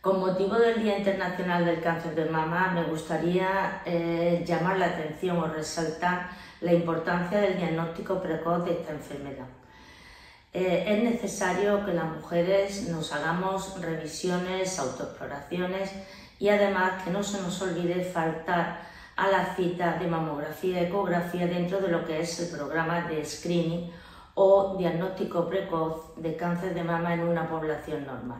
Con motivo del Día Internacional del Cáncer de Mama, me gustaría llamar la atención o resaltar la importancia del diagnóstico precoz de esta enfermedad. Es necesario que las mujeres nos hagamos revisiones, autoexploraciones y además que no se nos olvide faltar a la cita de mamografía y ecografía dentro de lo que es el programa de screening o diagnóstico precoz de cáncer de mama en una población normal.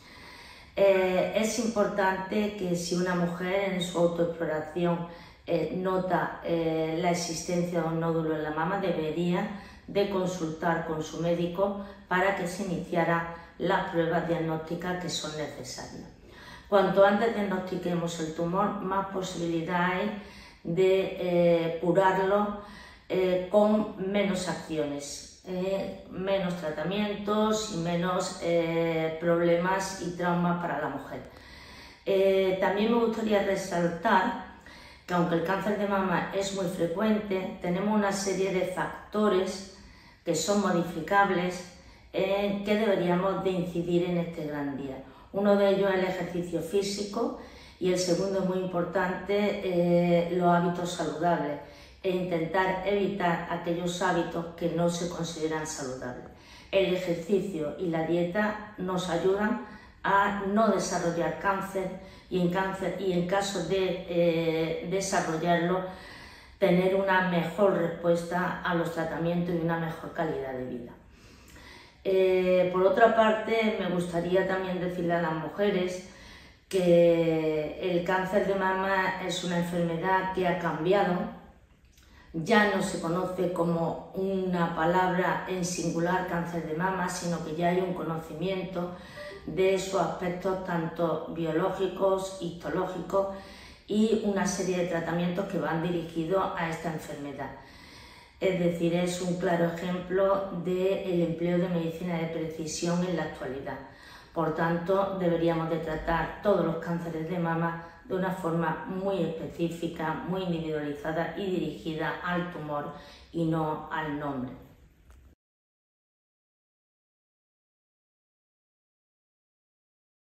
Es importante que si una mujer en su autoexploración nota la existencia de un nódulo en la mama, debería de consultar con su médico para que se iniciaran las pruebas diagnósticas que son necesarias. Cuanto antes diagnostiquemos el tumor, más posibilidad hay de curarlo con menos acciones. Menos tratamientos y menos problemas y traumas para la mujer. También me gustaría resaltar que aunque el cáncer de mama es muy frecuente, tenemos una serie de factores que son modificables que deberíamos de incidir en este gran día. Uno de ellos es el ejercicio físico y el segundo, muy importante, los hábitos saludables e intentar evitar aquellos hábitos que no se consideran saludables. El ejercicio y la dieta nos ayudan a no desarrollar cáncer y en caso de desarrollarlo, tener una mejor respuesta a los tratamientos y una mejor calidad de vida. Por otra parte, me gustaría también decirle a las mujeres que el cáncer de mama es una enfermedad que ha cambiado. Ya no se conoce como una palabra en singular cáncer de mama, sino que ya hay un conocimiento de sus aspectos tanto biológicos, histológicos y una serie de tratamientos que van dirigidos a esta enfermedad. Es decir, es un claro ejemplo del empleo de medicina de precisión en la actualidad. Por tanto, deberíamos de tratar todos los cánceres de mama de una forma muy específica, muy individualizada y dirigida al tumor y no al nombre.